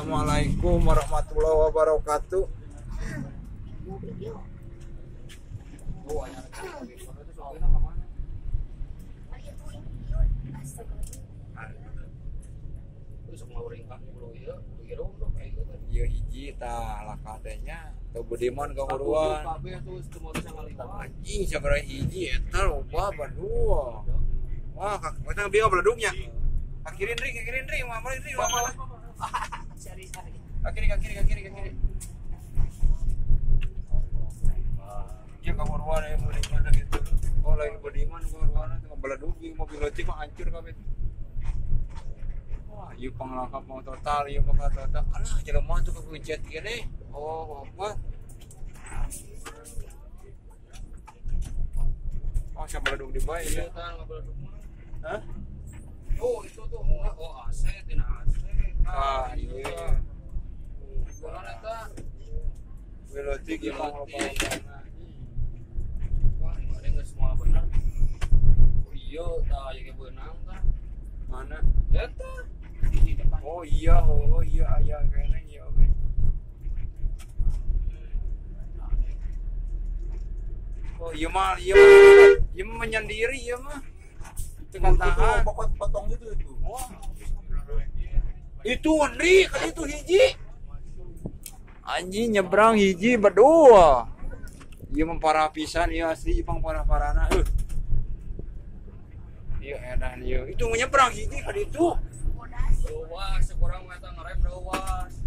Assalamualaikum warahmatullahi wabarakatuh. Iya hiji tah lah katanya teu Budiman ka Uruan. Anjing sabaraha hiji eta loba badua. Wah, kita biar beleduknya. Akirin ring, mah ring. Sari. Kiri. Ya ka Uruan ya Budiman gitu. Oh, lain Budiman ka Uruan teh beleduk ieu mobil leutik mah hancur kabeh. Wah, ieu panglakap mau total, ieu mah total. Alah, jelema tuh kepencet ieu nih. Oh, apa? Oh, siapa beleduk di bae ya? Hah? Oh itu tuh AC tina AC. Iya. Bukan eta. Belotik ieu mah Wah, ada nggak semua benar. Oh iya, tah aya beunang tah. mana? Eta di depan. Oh iya aya kayaknya iya oke. Oh iya mah menyendiri iya mah. Tekan tahan. Potong itu. Wah. Itu Henry kan itu hiji. Anjing nyebrang hiji berdua. Ieu mah parah pisan ieu asli Jepang parah-parahna. Ieu edan ieu. Itu nyebrang hiji kan itu. Ruas, sekurang eta ngerem ruas.